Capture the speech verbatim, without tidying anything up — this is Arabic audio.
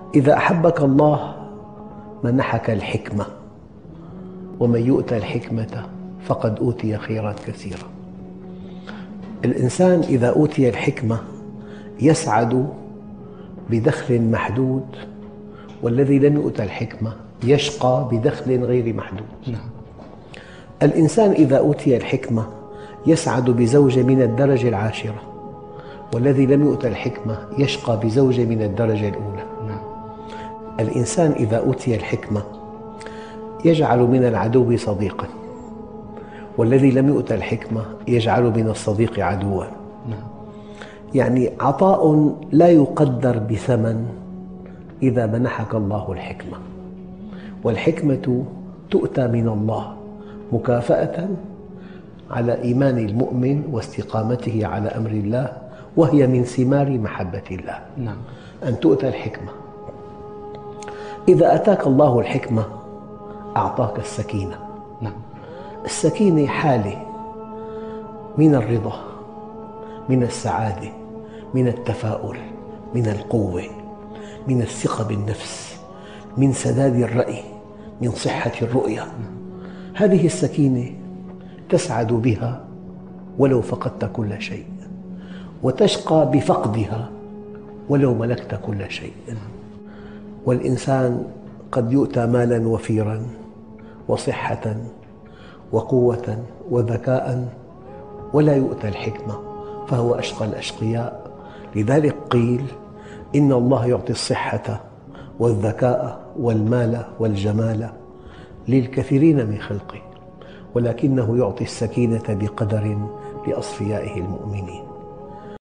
إذا أحبك الله منحك الحكمة، ومن يؤت الحكمة فقد أوتي خيرات كثيرة. الإنسان إذا أوتي الحكمة يسعد بدخل محدود، والذي لم يؤت الحكمة يشقى بدخل غير محدود. الإنسان إذا أوتي الحكمة يسعد بزوجة من الدرجة العاشرة، والذي لم يؤت الحكمة يشقى بزوجة من الدرجة الأولى. الإنسان إذا أوتي الحكمة يجعل من العدو صديقاً، والذي لم يؤت الحكمة يجعل من الصديق عدواً. يعني عطاء لا يقدر بثمن إذا منحك الله الحكمة، والحكمة تؤتى من الله مكافأة على إيمان المؤمن واستقامته على أمر الله، وهي من ثمار محبة الله. نعم. أن تؤتى الحكمة. إذا أتاك الله الحكمة أعطاك السكينة. نعم. السكينة حالة من الرضا، من السعادة، من التفاؤل، من القوة، من الثقة بالنفس، من سداد الرأي، من صحة الرؤية. هذه السكينة تسعد بها ولو فقدت كل شيء، وتشقى بفقدها ولو ملكت كل شيء. والإنسان قد يؤتى مالاً وفيراً وصحة وقوة وذكاء ولا يؤتى الحكمة، فهو أشقى الأشقياء. لذلك قيل إن الله يعطي الصحة والذكاء والمال والجمال للكثيرين من خلقه، ولكنه يعطي السكينة بقدر لأصفيائه المؤمنين.